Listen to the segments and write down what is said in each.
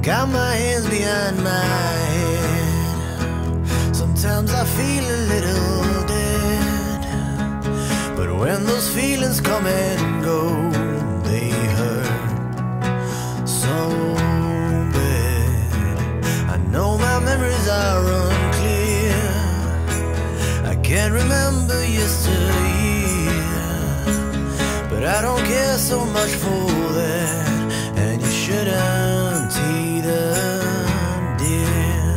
Got my hands behind my head. Sometimes I feel a little dead, but when those feelings come and go, they hurt so bad. I know my memories are unclear. I can't remember yesteryear, but I don't care so much for that, and you shouldn't either, dear.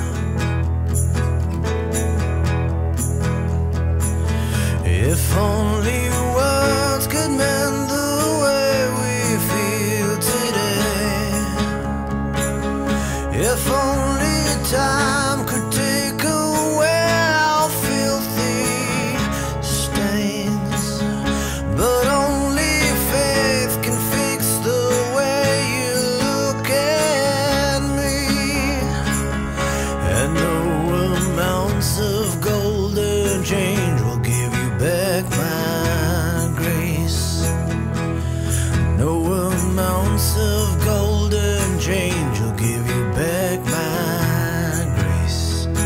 If only words could mend the way we feel today. If only time could take away our filthy stains, but only faith can fix the way you look at me. And no amounts of golden change will give you back my grace. No amounts of golden change will give you back my grace.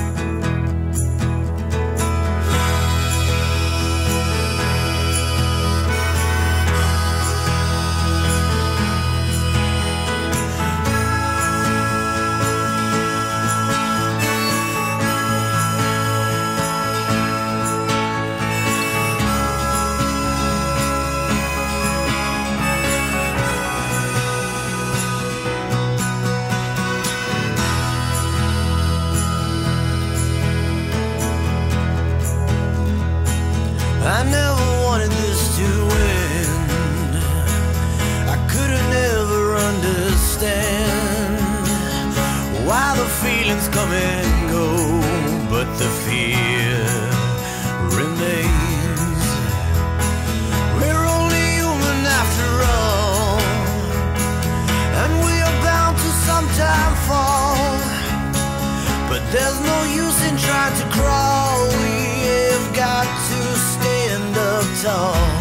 I never wanted this to end. I couldn't ever understand why the feelings come and go, but the fear remains. We're only human after all, and we are bound to sometime fall. But there's no use in trying to crawl. We have got to stand up tall.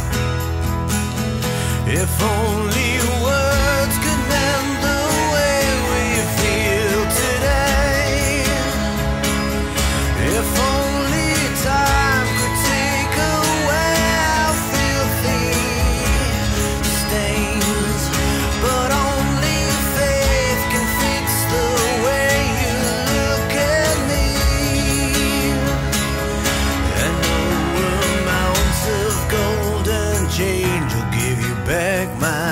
If only words could mend the way we feel today. If only time could take away our filthy stains, but only faith can fix the way you look at me. And no amounts of golden change will give you back my